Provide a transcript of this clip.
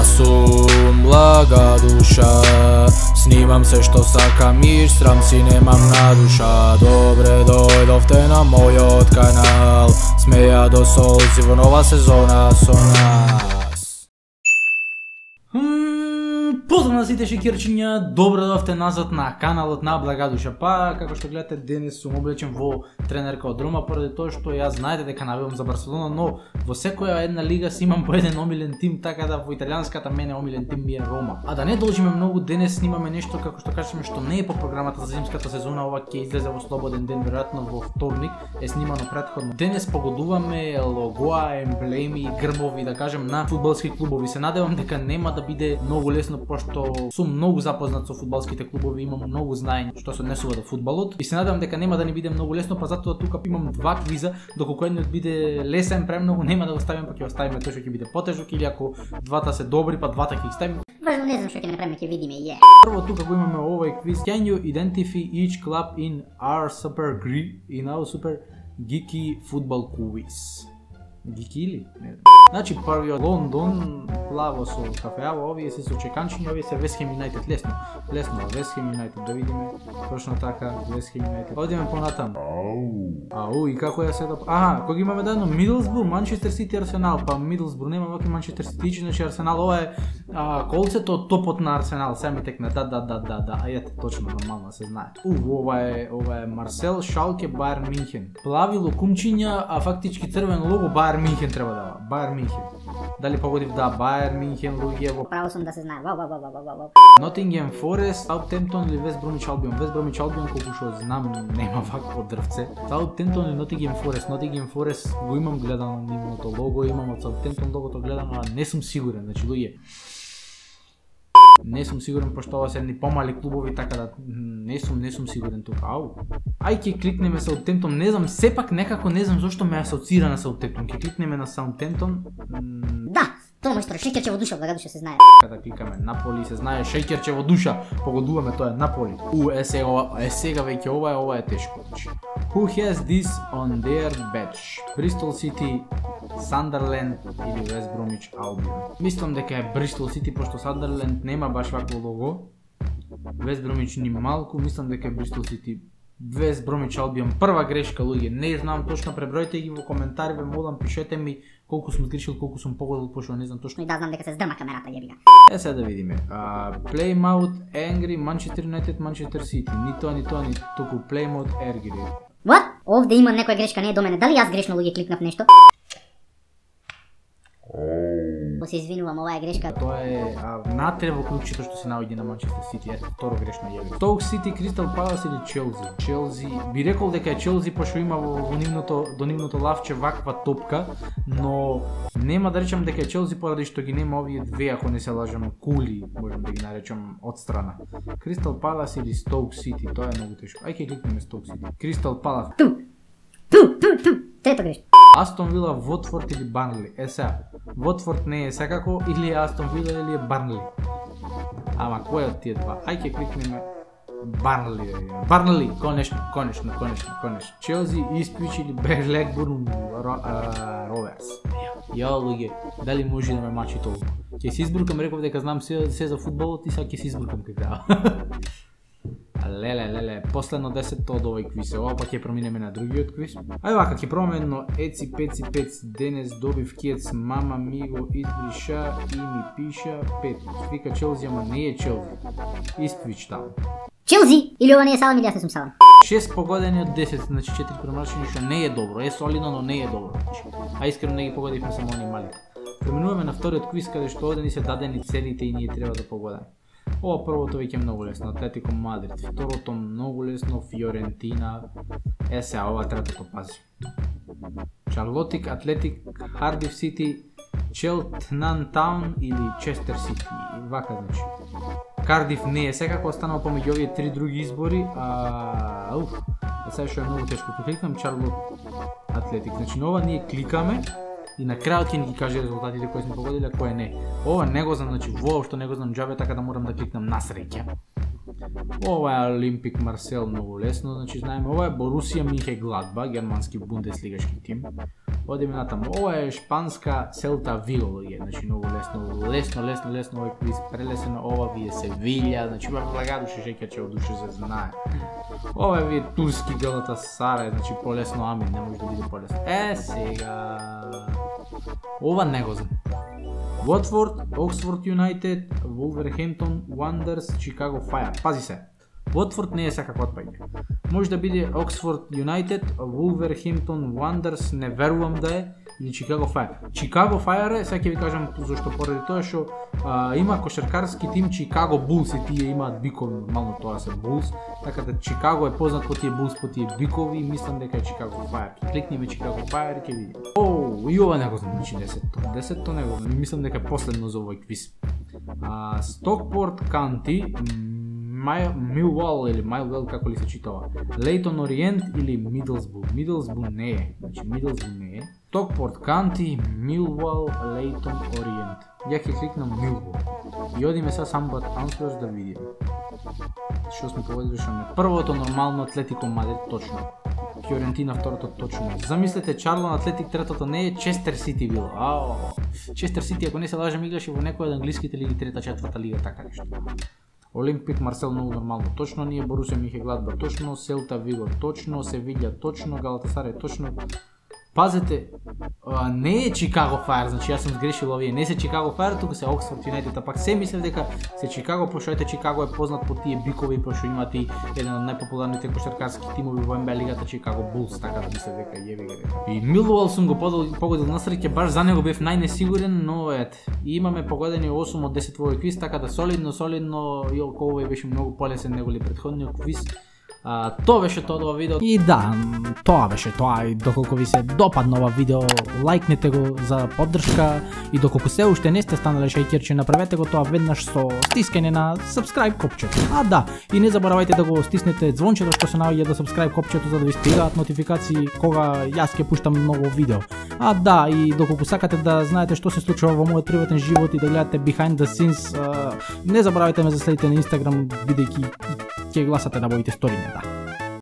Јас сум блага душа, снимам се што сакам и срам си немам на душа. Добре дојдовте на мојот канал, смеја до солзи во нова сезона со нас. Поздрав на сите шекерчиња, добро дојдовте назад на каналот на Блага душа. Па, како што гледате, денес сум облечен во тренерка од Рома, поради тоа што ја знаете дека навивам за Барселона, но во секоја една лига си имам по еден омилен тим, така да во италијанската мене омилен тим ми е Рома. А да не должиме многу, денес снимаме нешто како што кажеме што не е по програмата за зимската сезона, ова ќе излезе во слободен ден, веројатно во вторник, е снимано претходно. Денес погодуваме логоа, емблеми, грбови, да кажем, на фудбалски клубови. Се надевам дека нема да биде многу лесно, пошто сум многу запознат со фудбалските клубови, имам многу знаење што се однесува до фудбалот и се надевам дека нема да ни биде многу лесно, па затоа тука имам два квиза, доколку едниот биде лесен премногу нема да го ставиме, па ќе го ставиме тој што ќе биде потежок, или ако двата се добри, па двата ќе ги ставиме. Важно не знам што ќе направиме, ќе видиме, Прво тука го имаме овој квиз. Can you identify each club in our super geeky football quiz? Geeky или? Не. Значи првиот Лондон, плаво со кафеава, овие се со чеканчиња, овие се West Ham United, лесно, West Ham United, да видиме, точно така, West Ham United. Одиме понатаму. Ау, и како ја се да... кога имаме дадено Мидлсбур, Манчестер Сити, Арсенал, па Мидлсбур нема ваки Манчестер Сити, значи Арсенал, ова е колцето од топот на Арсенал, сега ми текна, да, ете, точно, нормално се знае. Ова е Марсел, Шалке, Бајерн Минхен. Плави локумчиња, а фактички црвен лого, Бајерн Минхен треба да дава, Бајерн Минхен. Дали погодив да, Бајерн Минхен, луѓе во... Право сум да се знае, Nottingham Forest, Southampton или West Bromwich Albion. West Bromwich Albion, колку што знам, нема вакво дрвце. Southampton или Nottingham Forest го имам гледано нивното лого, имам од Southampton логото гледано, а не сум сигурен, значи луѓе. Не сум сигурен, пошто ова се едни помали клубови, така да не сум сигурен тука. Ај ќе кликнеме Southampton, не знам, сепак некако не знам зошто ме асоцира на Southampton. Ќе кликнеме на Southampton. Да, тоа мајстор, шеќерче во душа, Блага душа се знае. Када кликаме Наполи се знае, шеќерче во душа, погодуваме, тоа е Наполи. Сега веќе ова е тешко. Who has this on their badge? Bristol City, Sunderland или West Bromwich Albion? Мислам дека е Bristol City, пошто Sunderland нема баш вакво лого. West Bromwich ни малку, мислам дека е Bristol City. West Bromwich Albion, прва грешка, луѓе, не знам точно, пребројте ги во коментари, ве молам, пишете ми колку сум сгрешил, колку сум погодил, пошто не знам точно. И да знам дека се здрма камерата, јебига. Сега да видиме. Plymouth, Angry, Manchester United, Manchester City. Ни тоа, ни туку Plymouth, Angry. What? Овде има некоја грешка, не е до мене. Дали јас грешно луѓе кликнав нешто? Се извинувам, ова е грешка. Тоа е внатре во клучето што се наоѓа на Манчестер Сити, второ грешно јави. Stoke City, Crystal Palace или Челси? Челси, би рекол дека е Челси, пошто има во нивното лавче ваква топка, но нема да речам дека е Челси поради што ги нема овие две, ако не се лажам, кули, можам да ги наречам одстрана. Crystal Palace или Stoke City, тоа е многу тешко. Ај ќе кликнеме Stoke City. Crystal Palace. Трета грешка. Астон Вила, Watford или Барнли? Сега, Watford не е секако, или е Астон Вила или е Барнли. Ама кој од тие два? Ај ќе кликнеме Барнли. Барнли, конечно. Челси, Ipswich или Blackburn Rovers. Ја луѓе, дали може да ме мачи толку? Ќе се избрукам, реков дека знам се за фудбалот и сега ќе се избрукам како. Леле, последно 10 од овој квиз, ова па ќе проминеме на другиот квиз. Ај вака, ќе пробаме едно еци пеци, денес добив кец, мама ми го избриша и ми пиша 5. Вика Челси, ама не е Челси. Ipswich таму. Челси или ова не е салам или јас не сум салам? 6 погодени од 10, значи 4 промашени, што не е добро, е солидно, но не е добро. А искрено не ги погодивме само они мали. Преминуваме на вториот квиз, каде што овде ни се дадени целите и ние треба да погодаме. Ова првото веќе е многу лесно, Атлетико Мадрид, второто многу лесно, Фиорентина, сега ова третото пази. Шарлотик, Атлетик, Хардиф Сити, Челтнан Таун или Честер Сити, вака значи. Кардиф не е секако, останува помеѓу овие три други избори, сега што е многу тешко, кликнам Шарлот, Атлетик, значи на ова ние кликаме и на крајот ќе ни ги каже резултатите кои сме погодили, а кои не. Ова не го знам, значи воопшто не го знам џабе, така да морам да кликнам на среќа. Ова е Олимпик Марсел, многу лесно, значи знаеме, ова е Борусија Михенгладбах, германски бундеслигашки тим. Одиме натаму. Ова е шпанска Селта Виго, луѓе. Значи многу лесно овој квиз, прелесено. Ова ви е Севилја, значи Благадуша Жекерче од душе се знае. Ова ви е турски Галата Сарај, значи полесно, ами не може да биде полесно. Сега ова не го знам. Watford, Oxford United, Wolverhampton Wanderers, Chicago Fire. Пази се. Watford не е секако отпаѓање. Може да биде Oxford United, Wolverhampton Wanderers, не верувам да е, или Chicago Fire. Chicago Fire е, сега ќе ви кажам зашто, поради тоа што има кошаркарски тим Chicago Bulls и тие имаат бикови, нормално тоа се Bulls, така да Chicago е познат по тие Bulls, по тие бикови и мислам дека е Chicago Fire. Кликнеме Chicago Fire и ќе видиме. И ова не го знам, значи 10-то не го знам, мислам дека е последно за овој квиз. Stockport County, Millwall или Millwall, како ли се читава, Leyton Orient или Middlesbrough. Middlesbrough не е, значи Middlesbrough не е. Stockport County, Millwall, Leyton Orient. Ја ќе кликнам Millwall. И одиме сега Sambat Answers да видиме. Што сме погодили, што не. Првото нормално Атлетико Мадрид, точно. Фиорентина второто точно. Замислете Чарлон Атлетик, третото не е Честер Сити било. Честер Сити, ако не се лажам, играше во некој од англиските лиги, трета, четврта лига, така нешто. Олимпик Марсел многу нормално точно, ние Борусија Михенгладбах точно, Селта Виго точно, Севилја точно, Галатасарај точно. Пазете, не е Chicago Fire, значи јас сум сгрешил овие, не се Chicago Fire, тука се Oxford United, а пак се мислев дека се Chicago, пошто ете Chicago е познат по тие бикови, пошто имат и еден од најпопуларните кошаркарски тимови во НБА лигата Chicago Bulls, така да мислев дека јеби га дека. И Millwall сум го погодил на среќа, баш за него бев најнесигурен, но ете, имаме погодени 8 од 10 во овој квиз, така да солидно, и околу овој беше многу полесен него ли претходниот квиз. Тоа беше тоа од видео. И да, тоа беше тоа. И доколку ви се допадна ова видео, лајкнете го за поддршка и доколку се уште не сте станале шејкерче, направете го тоа веднаш со стискање на subscribe копчето. Да, и не заборавајте да го стиснете звончето што се наоѓа до subscribe копчето за да ви стигаат нотификации кога јас ќе пуштам ново видео. Да, и доколку сакате да знаете што се случува во мојот приватен живот и да гледате behind the scenes, не заборавајте ме да следите на Instagram, бидејќи ќе гласате на моите стории, да.